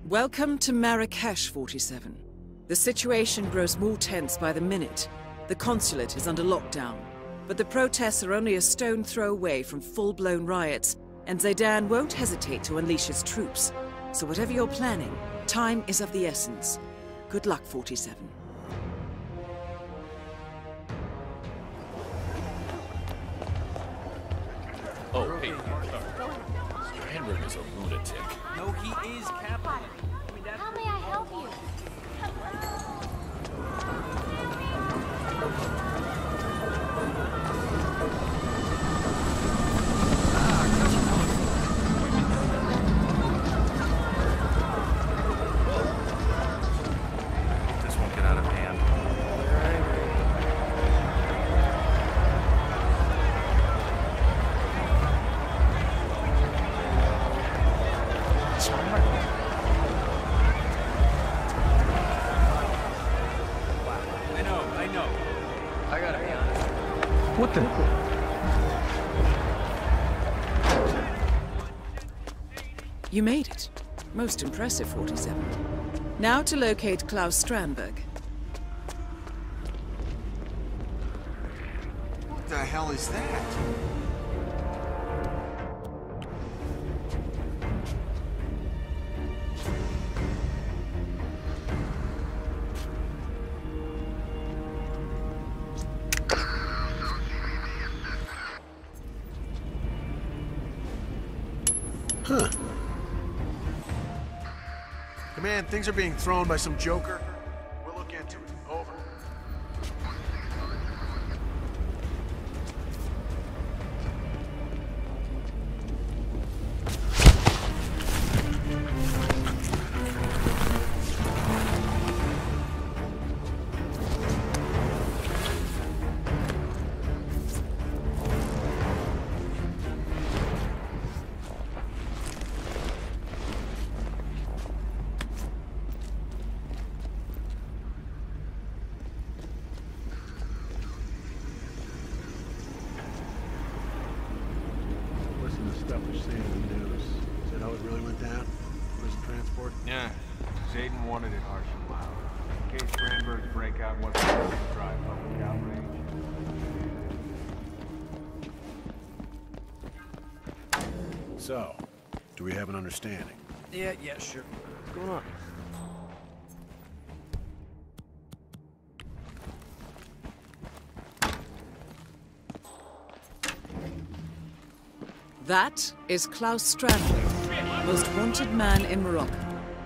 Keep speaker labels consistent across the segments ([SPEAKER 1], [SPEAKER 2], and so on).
[SPEAKER 1] Welcome to Marrakesh, 47. The situation grows more tense by the minute. The consulate is under lockdown, but the protests are only a stone throw away from full-blown riots, and Zaidan won't hesitate to unleash his troops. So whatever you're planning, time is of the essence. Good luck, 47.
[SPEAKER 2] Oh, hey, Strandberg is a lunatic.
[SPEAKER 3] No, he is, Captain.
[SPEAKER 4] How may I help you?
[SPEAKER 3] This won't get out of hand. I know. I gotta be honest.
[SPEAKER 5] What the?
[SPEAKER 1] You made it. Most impressive, 47. Now to locate Klaus Strandberg.
[SPEAKER 6] What the hell is that? Huh. Command, things are being thrown by some joker. We'll look into it. Over. Listen to stuff they're saying in the news. Is that how it really went down? Prison transport?
[SPEAKER 7] Yeah. Zayden wanted it harsh and loud. In case Strandberg's breakout wasn't enough to drive public outrage.
[SPEAKER 6] So, do we have an understanding?
[SPEAKER 3] Yeah, sure.
[SPEAKER 6] What's going on?
[SPEAKER 1] That is Klaus Strandberg, most wanted man in Morocco.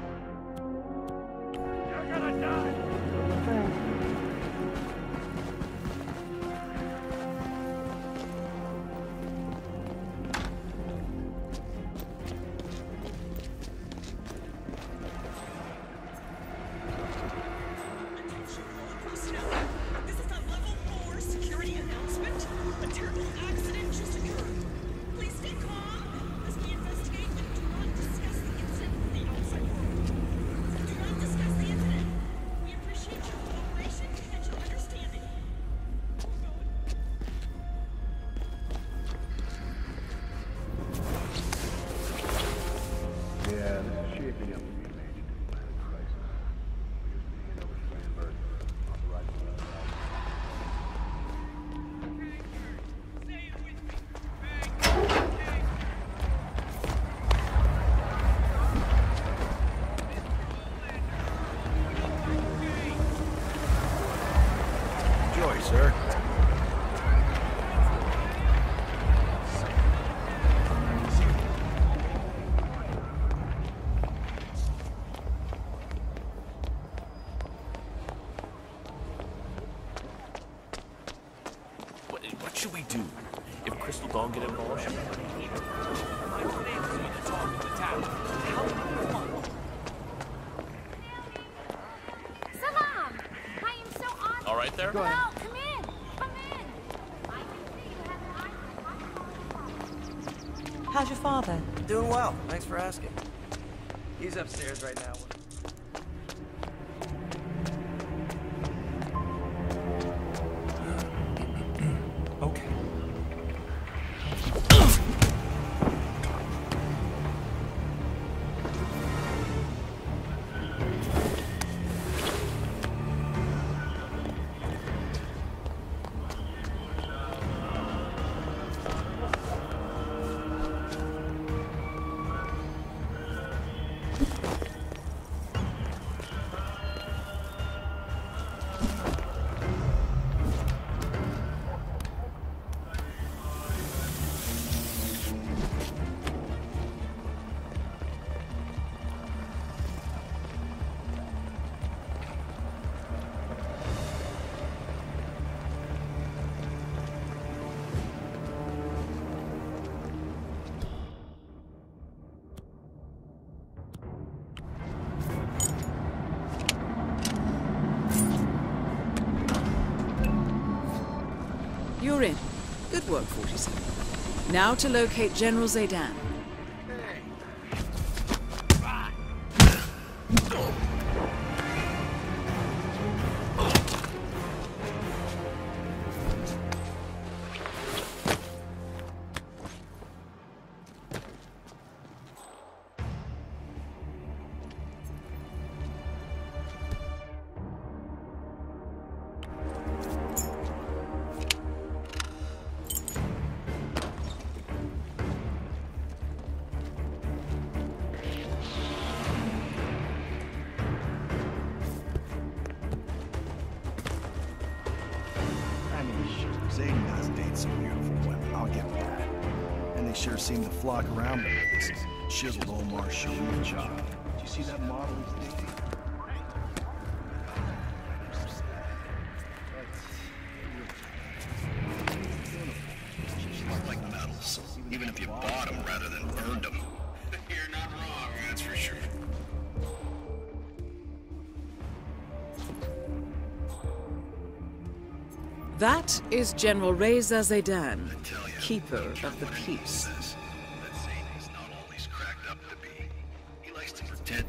[SPEAKER 8] This is a level 4 security announcement. A terrible accident just occurred. Please stay calm as we investigate and do not discuss the incident with the outside world. Do not discuss the incident. We appreciate your cooperation and your understanding.
[SPEAKER 6] Yeah, this is shaping up to be a major diplomatic crisis. We just need to get over Strandberg. Authorize the Enjoy, sir.
[SPEAKER 2] What should we do? If Crystal Dawn get involved?
[SPEAKER 4] Salam! I am so honored.
[SPEAKER 2] All right there?
[SPEAKER 4] Well, come in. Come in. I can see you have an eye.
[SPEAKER 9] How's your father?
[SPEAKER 3] Doing well. Thanks for asking. He's upstairs right now.
[SPEAKER 2] Okay.
[SPEAKER 1] Great work, 47. Now to locate General Zaydan.
[SPEAKER 5] Zayden does date some beautiful women, I'll give him that. And they sure seem to flock around him with this chiseled Omar Sharif child. Do you see that model he's dating?
[SPEAKER 9] She's like metals, even if you bought them rather than burned them. You're not wrong, that's for sure.
[SPEAKER 1] That is General Reza Zaydan, Keeper of the Peace.
[SPEAKER 9] That Zayden's not all he's cracked up to be. He likes to pretend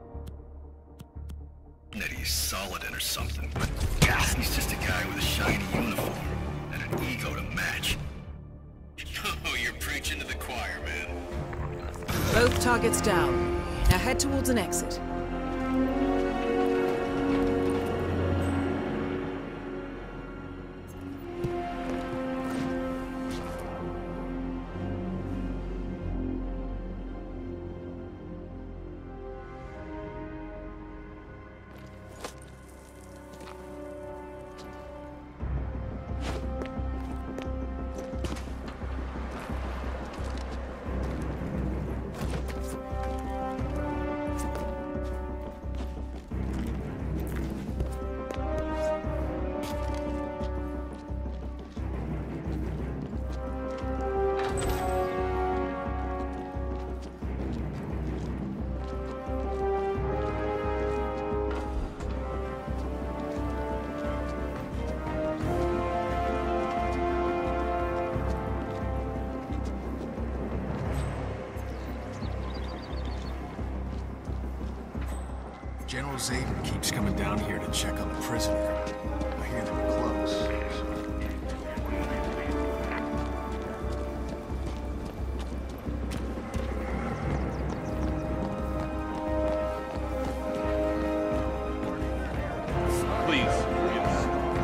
[SPEAKER 9] that he's Saladin or something, but he's just a guy with a shiny uniform and an ego to match. Oh, you're preaching to the choir, man.
[SPEAKER 1] Both targets down. Now head towards an exit.
[SPEAKER 7] General Zayden keeps coming down here to check on the prisoner. I hear they're close.
[SPEAKER 2] Please, yes.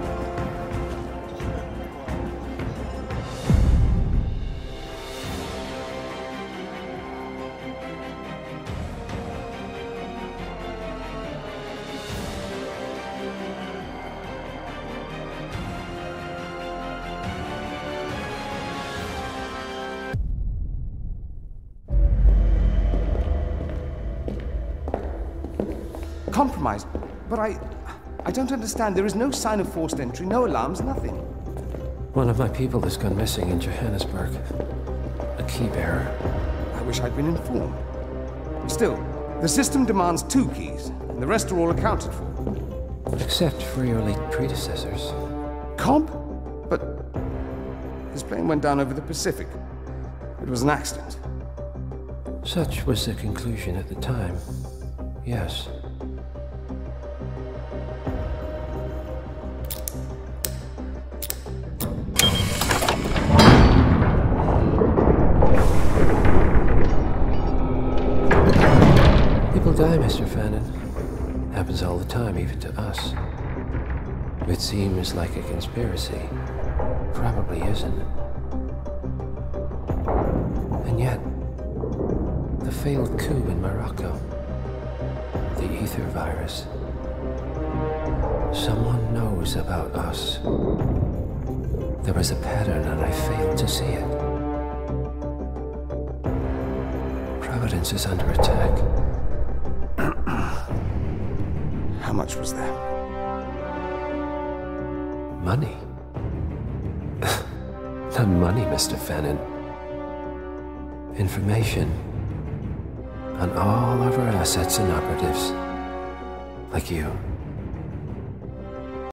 [SPEAKER 10] Compromised, but I don't understand. There is no sign of forced entry, no alarms, nothing.
[SPEAKER 11] One of my people has gone missing in Johannesburg. A key bearer.
[SPEAKER 10] I wish I'd been informed. Still, the system demands 2 keys, and the rest are all accounted for.
[SPEAKER 11] Except for your late predecessors.
[SPEAKER 10] Comp? But his plane went down over the Pacific. It was an accident.
[SPEAKER 11] Such was the conclusion at the time. Yes. People die, Mr. Fannin. Happens all the time, even to us. It seems like a conspiracy. Probably isn't. And yet, the failed coup in Morocco, the ether virus. Someone knows about us. There was a pattern and I failed to see it. Providence is under attack.
[SPEAKER 10] How much was there?
[SPEAKER 11] Money? Not money, Mr. Fannin. Information on all of our assets and operatives. Like you.